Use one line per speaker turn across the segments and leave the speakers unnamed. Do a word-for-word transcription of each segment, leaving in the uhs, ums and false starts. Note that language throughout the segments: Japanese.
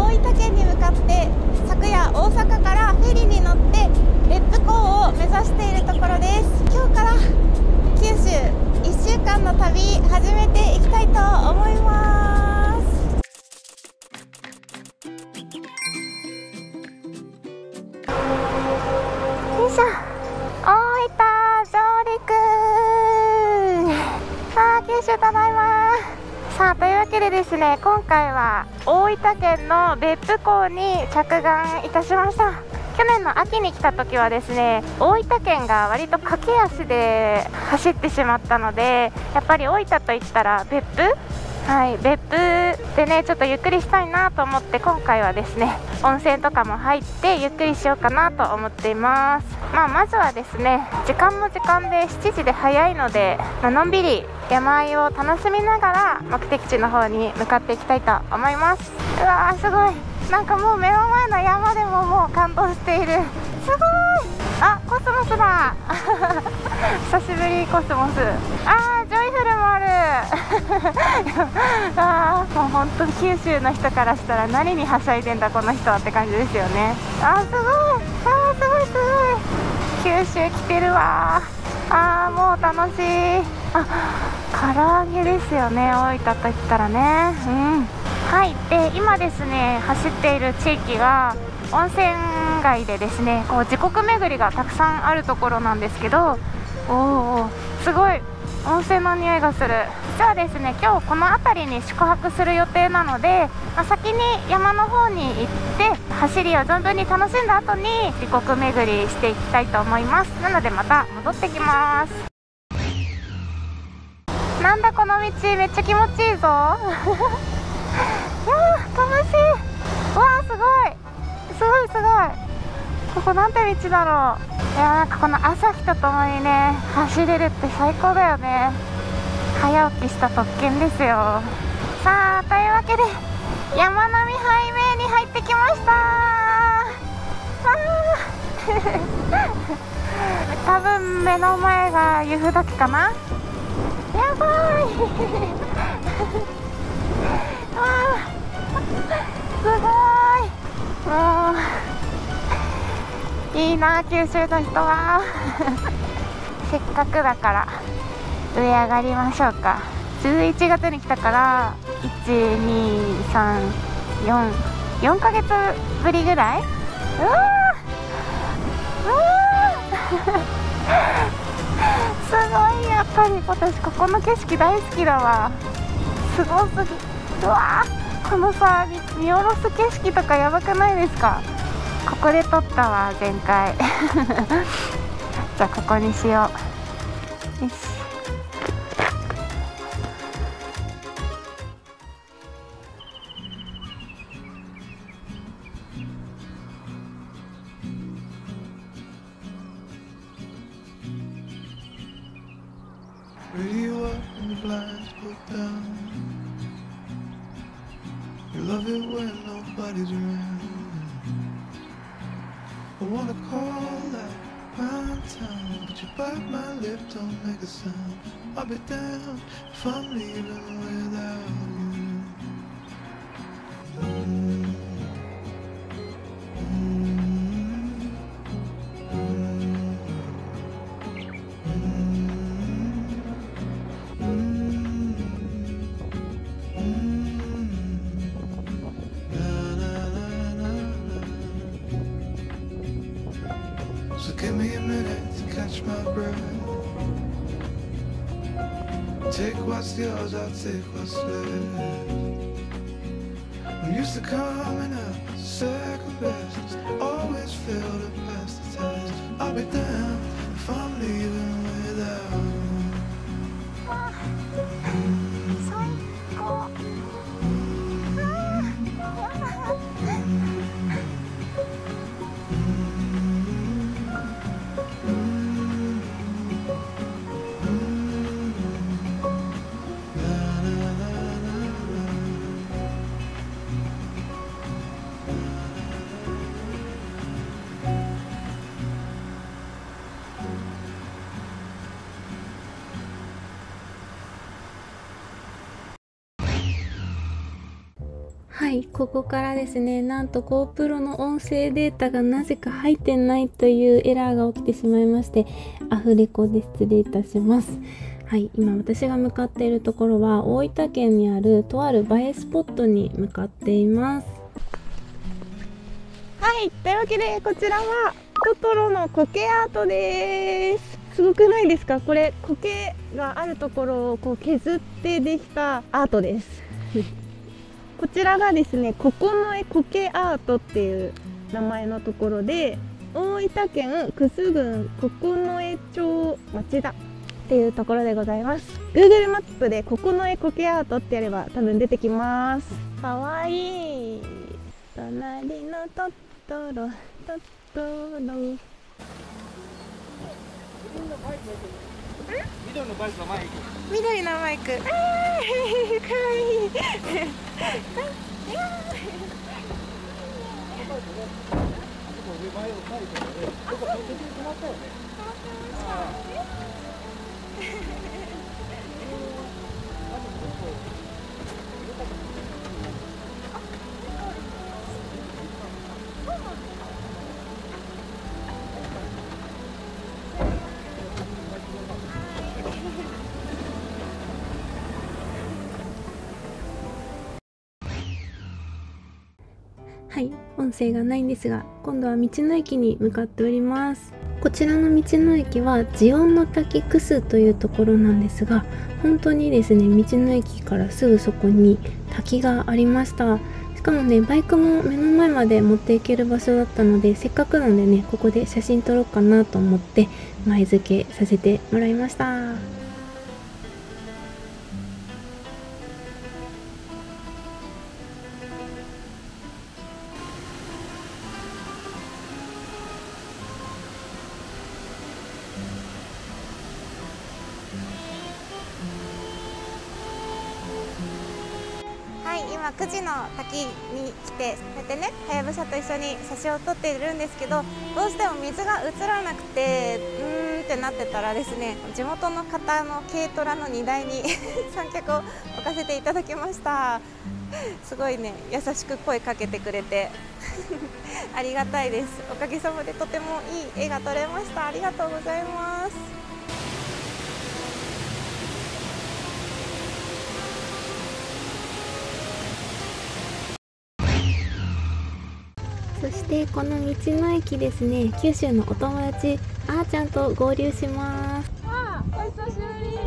大分県に向かって昨夜大阪からフェリーに乗って別府港を目指しているところです。今日から九州いっしゅうかんの旅始めていきたいと思います。よいしょ、大分上陸。さあ九州ただいま。さあというわけでですね、今回は大分県の別府港に着岸いたしました。去年の秋に来た時はですね、大分県が割と駆け足で走ってしまったので、やっぱり大分といったら別府、はい、別府でねちょっとゆっくりしたいなと思って、今回はですね温泉とかも入ってゆっくりしようかなと思っています。まあ、まずはですね、時間も時間でしちじで早いので、まあのんびり山あいを楽しみながら目的地の方に向かっていきたいと思います。うわーすごい、なんかもう目の前の山でももう感動している。すごい、あ、コスモスだ久しぶりコスモス。あージョイフルもあるあーもう本当に九州の人からしたら何にはしゃいでんだこの人はって感じですよね。あーすごい、あーすごいすごい、九州来てるわ。あーもう楽しい。あ、唐揚げですよね、大分といったらね。うん、はい。で今ですね走っている地域が温泉街でですね、こう時刻巡りがたくさんあるところなんですけど、おーおーすごい温泉の匂いがする。実はですね今日この辺りに宿泊する予定なので、まあ、先に山の方に行って走りを存分に楽しんだ後に時刻巡りしていきたいと思います。なのでまた戻ってきます。なんだこの道めっちゃ気持ちいいぞいやー楽しい。わーすごいすごいすごい、ここなんて道だろう。いやーなんかこの朝日とともにね走れるって最高だよね。早起きした特権ですよ。さあというわけで山並ハイウェイに入ってきましたー多分目の前が湯布岳かな。やばいあーすごい、もういいな九州の人はせっかくだから上上がりましょうか。じゅういちがつに来たからいち、に、さん、よん、よんかげつぶりぐらい。うわーうわーすごい、やっぱり私ここの景色大好きだわ。すごすぎ。うわーこのさ見下ろす景色とかやばくないですか。ここで撮ったわ前回じゃあここにしよう。よし、
Radio up and the blinds pulled down. You love it when nobody's around. I wanna call that prime time, but you bite my lip, don't make a sound. I'll be damned if I'm leaving without you. Mm. So give me a minute to catch my breath. Take what's yours, I'll take what's left. I'm used to coming up second best. Always fail to pass the test. I'll be damned if I'm leaving without you.
最高。 はい、ここからですね、なんと GoPro の音声データがなぜか入ってないというエラーが起きてしまいまして、アフレコで失礼いたします。はい、今私が向かっているところは大分県にあるとある映えスポットに向かっています。はい、というわけでこちらはトトロの苔アートです。すごくないですか？これ苔があるところをこう削ってできたアートですこちらがですね、九重苔アートっていう名前のところで、大分県玖珠郡九重町町田っていうところでございます。 Google マップで九重苔アートってやれば多分出てきます。かわいい。隣のトトロトトロ。緑のバイクのマイク。緑のマイク。あー、かわいい。はい、音声がないんですが、今度は道の駅に向かっております。こちらの道の駅はジオンの滝クスというところなんですが、本当にですね、道の駅からすぐそこに滝がありました。しかもね、バイクも目の前まで持っていける場所だったので、せっかくなんでね、ここで写真撮ろうかなと思って前付けさせてもらいました。今くじの滝に来て、こうやってね、はやぶさと一緒に写真を撮っているんですけど、どうしても水が映らなくてうーんってなってたらですね、地元の方の軽トラの荷台に三脚を置かせていただきました。すごいね、優しく声かけてくれてありがたいです。おかげさまでとてもいい絵が撮れました。ありがとうございます。そしてこの道の駅ですね、九州のお友達あーちゃんと合流します。あー、お久しぶり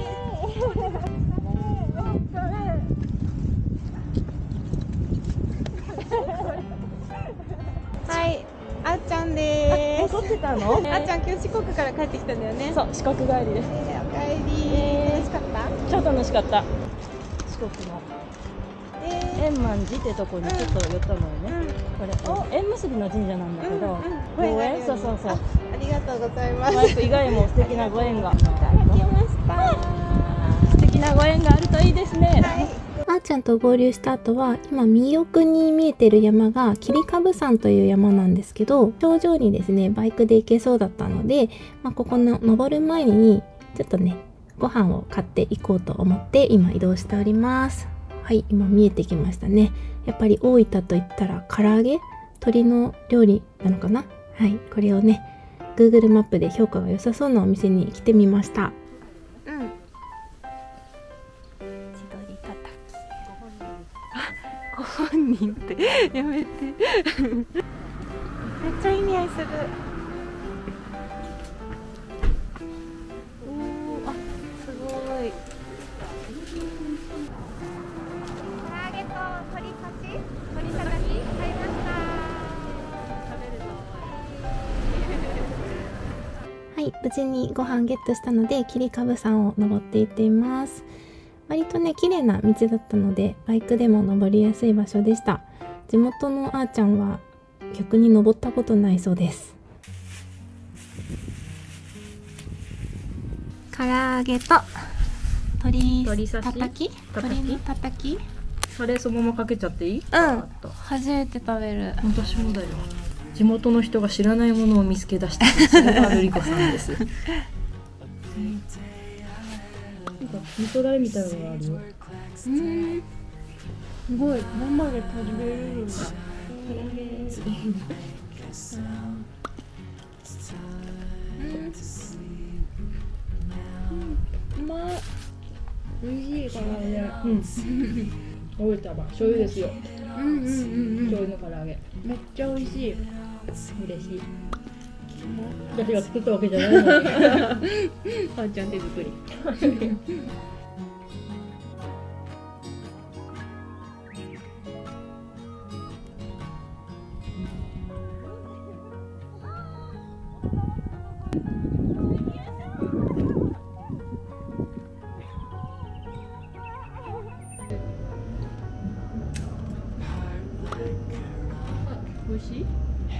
はい、あーちゃんでーす。
撮ってたの？
あーちゃん今日四国から帰ってきたんだよね。
そう、四国帰りです。
えー、お帰り、えー、楽しかった？
超楽しかった。四国の
えー、
円満寺ってとこにちょっと寄ったのよね、うん、これ縁結びの神社なんだけど、うんうん、ご縁、そうそうそう、あ、
ありがとうございます。
バイク以外も素敵なご縁がいただき
ました
素敵なご縁があるといいですね。
はい、あーちゃんと合流した後は、今右奥に見えてる山が霧株山という山なんですけど、頂上にですねバイクで行けそうだったので、まあ、ここの登る前にちょっとねご飯を買っていこうと思って今移動しております。はい、今見えてきましたね。やっぱり大分といったら唐揚げ、鶏の料理なのかな。はい、これをね Google マップで評価が良さそうなお店に来てみました。うん、千鳥たたき。あ、ご本人ってやめてめっちゃいい匂いする。おー、あ、すごい。鶏たたき買いました。はい、無事にご飯ゲットしたので霧株山を登っていっています。割とね綺麗な道だったのでバイクでも登りやすい場所でした。地元のあーちゃんは逆に登ったことないそうです。唐揚げと鶏たたき、鶏のたたき、
それそのままかけちゃっていい？
うん、初めて食べる。
私もだよ。地元の人が知らないものを見つけ出したそれがルリコさんです。なんか味噌だれみたいなのがあるよ。
うん、
すごい生で食べれるんだ。唐揚げうん、うまい。美味しい唐揚げ。うん。大分は醤油ですよ。うんうんうんうん。醤油の唐揚げ。めっちゃ美味しい。嬉しい。私が作ったわけじゃないのに。あーちゃん手作り。美味しい？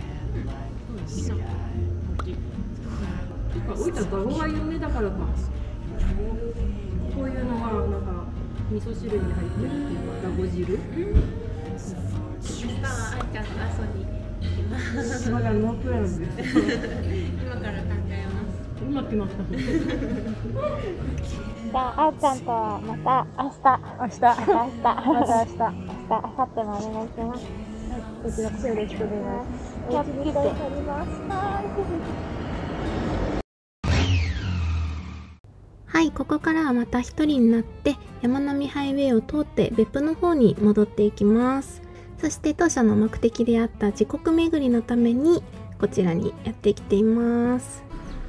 大分ガゴが有名だからか。こういうのがなんか味噌汁に入ってるっていうかガゴ汁。
あーちゃんと遊びに行きます。
まだノープランです。
今から考えます。
今来ました。
じゃあ、あーちゃんとはまた明日。
明日。
また明日。
また明日。
明日、明後日もお願いします。
こちらこそよろしくお願いします。
キャップで撮りました。はい、ここからはまた一人になって山並ハイウェイを通って別府の方に戻っていきます。そして当初の目的であった時刻巡りのためにこちらにやってきています。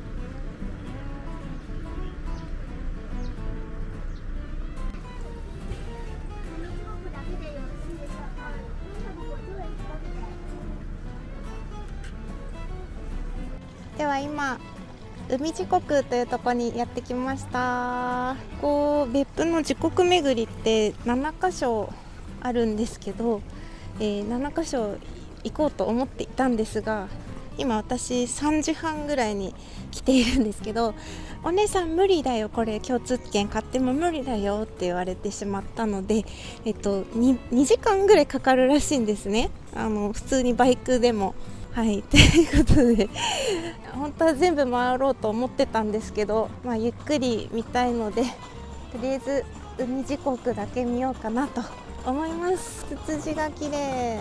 では今海時刻というところにやってきました。こう別府の時刻巡りってななか所あるんですけど、えー、ななか所行こうと思っていたんですが、今私さんじはんぐらいに来ているんですけど、お姉さん無理だよ、これ共通券買っても無理だよって言われてしまったので、えっと 2, にじかんぐらいかかるらしいんですね。あの普通にバイクでも。はい、ということで本当は全部回ろうと思ってたんですけど、まあ、ゆっくり見たいのでとりあえず海時刻だけ見ようかなと思います。ツツジが綺麗。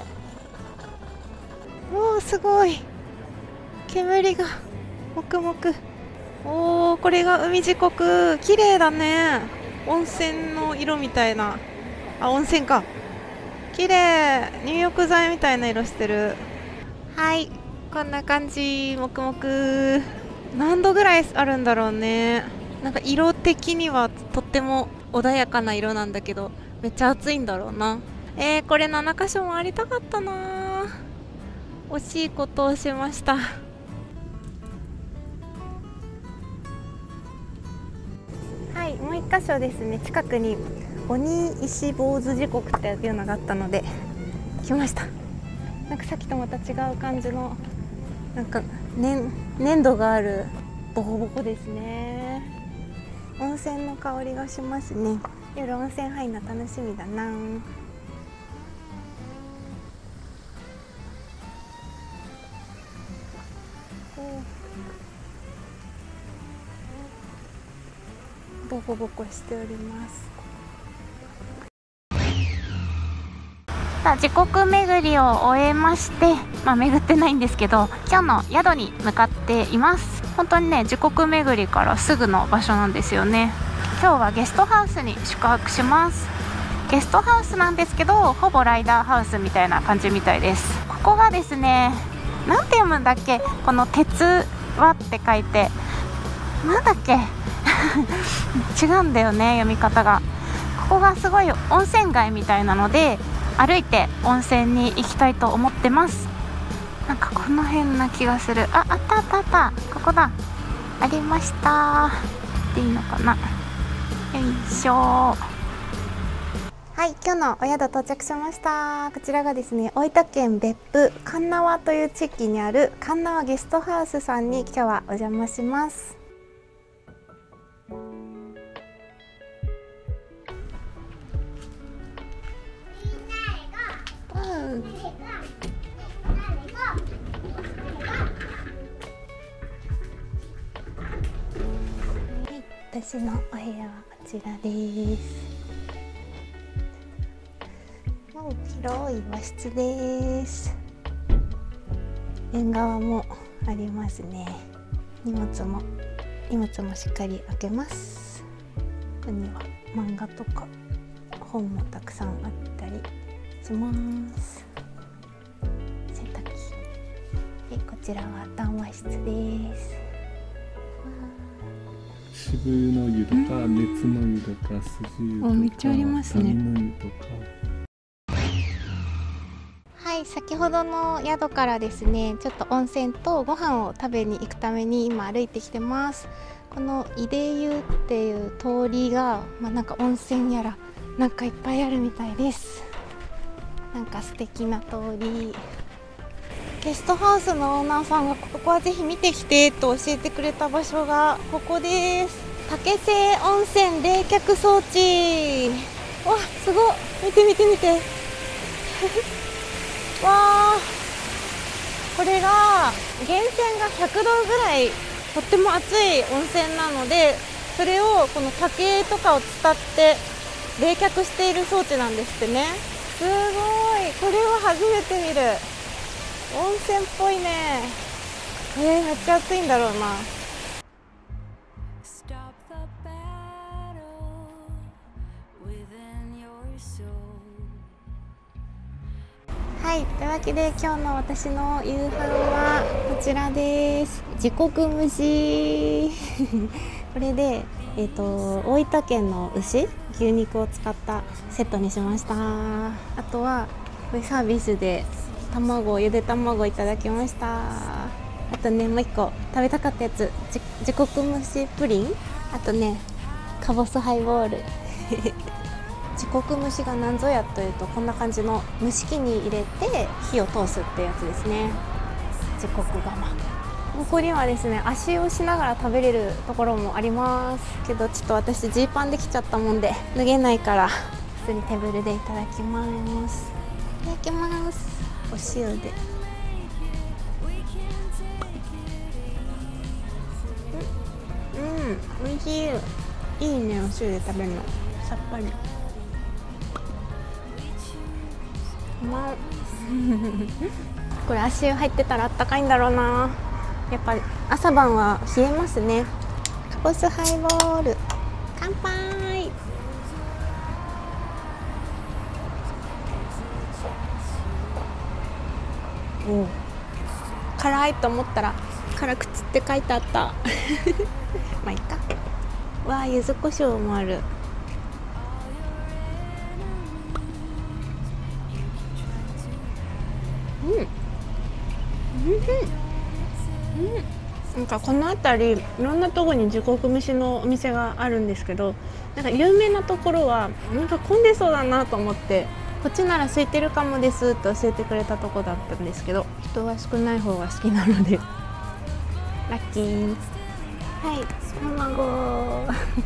おーすごい煙がもくもく。おーこれが海時刻、綺麗だね。温泉の色みたいな、あ温泉か、綺麗。入浴剤みたいな色してる。はい、こんな感じ。もくもく。何度ぐらいあるんだろうね。なんか色的にはとっても穏やかな色なんだけど、めっちゃ暑いんだろうな。えー、これななか所もありたかったな。惜しいことをしました。はい、もう一箇所ですね。近くに鬼石坊主時刻っていうのがあったので来ました。なんかさっきとまた違う感じのなんか、ね、粘土があるボコボコですね。温泉の香りがしますね。夜温泉入るの楽しみだな。ボコボコしております。さあ時刻巡りを終えまして、まあ、巡ってないんですけど今日の宿に向かっています。本当にね時刻巡りからすぐの場所なんですよね。今日はゲストハウスに宿泊します。ゲストハウスなんですけどほぼライダーハウスみたいな感じみたいです。ここがですね、なんて読むんだっけ、この鉄輪って書いてなんだっけ違うんだよね読み方が。ここがすごい温泉街みたいなので歩いて温泉に行きたいと思ってます。なんかこの辺な気がする。あ、あったあったあった、ここだ、ありました。でいいのかな。よいしょ。はい、今日のお宿到着しました。こちらがですね、大分県別府鉄輪という地域にある鉄輪ゲストハウスさんに今日はお邪魔します。私のお部屋はこちらです。 広い和室です。縁側もありますね。荷物も荷物もしっかり開けます。ここには漫画とか本もたくさんあったりします。洗濯機で、こちらは談話室です。
渋の湯とか熱の湯とか筋湯とか、
めっちゃありますね。
谷の湯とか。
はい、先ほどの宿からですね、ちょっと温泉とご飯を食べに行くために今歩いてきてます。この井出湯っていう通りが、まあ、なんか温泉やらなんかいっぱいあるみたいです。なんか素敵な通り。ゲストハウスのオーナーさんがここはぜひ見てきてと教えてくれた場所がここです。竹瀬温泉冷却装置。わ、すごい、見て見て見てわー、これが源泉がひゃくどぐらいとっても熱い温泉なので、それをこの竹とかを伝って冷却している装置なんですってね。すごい、これは初めて見る。温泉っぽいね。えー、めっちゃ暑いんだろうな。はい、というわけで今日の私の夕飯はこちらです。自国蒸しこれで、えーと、大分県の牛牛肉を使ったセットにしました。あとはこれサービスで卵、ゆで卵いただきました。あとね、もう一個食べたかったやつ、自国蒸しプリン、あとねかぼすハイボール自国蒸しが何ぞやというと、こんな感じの蒸し器に入れて火を通すってやつですね。自国釜。ここにはですね、足をしながら食べれるところもありますけど、ちょっと私ジーパンできちゃったもんで脱げないから普通にテーブルでいただきます。いただきます。お塩で。うん、美味しい。いいね、お塩で食べるの。さっぱり。うまいこれ足湯入ってたらあったかいんだろうな。やっぱり朝晩は冷えますね。かぼすハイボール、乾杯。お、辛いと思ったら辛口って書いてあったまあいいか。わあ、柚子胡椒もある。うん、うん、うん、なんかこの辺りいろんなところに自国蒸しのお店があるんですけど、なんか有名なところはなんか混んでそうだなと思って、こっちなら空いてるかもですって教えてくれたとこだったんですけど、人は少ない方が好きなのでラッキー。はい、卵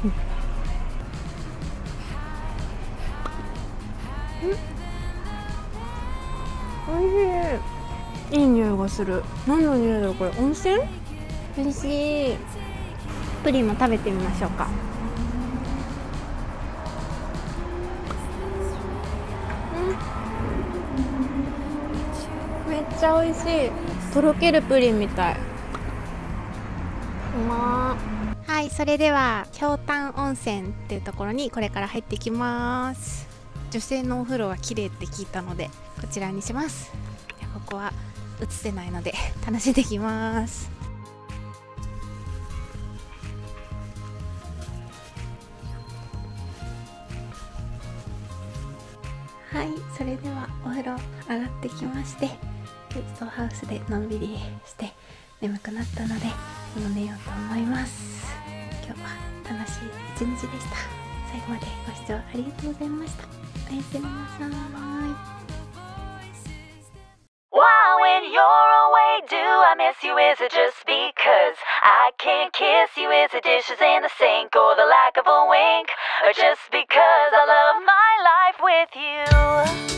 おいしい。いい匂いがする。何の匂いだろう、これ。温泉？美味しい。プリンも食べてみましょうか。うん、めっちゃ美味しい。とろけるプリンみたい。うまー。はい、それでは京丹温泉っていうところにこれから入ってきます。女性のお風呂が綺麗って聞いたのでこちらにします。ここは映せないので楽しんできます。はい、それではお風呂上がってきまして、ゲストハウスでのんびりして眠くなったのでもう寝ようと思います。今日は楽しい一日でした。最後までご視聴ありがとうございました。おやすみなさい。
Why when you're away do I miss you? Is it just because I can't kiss you? Is it dishes in the sink or the lack of a wink? Or just because I love my life with you?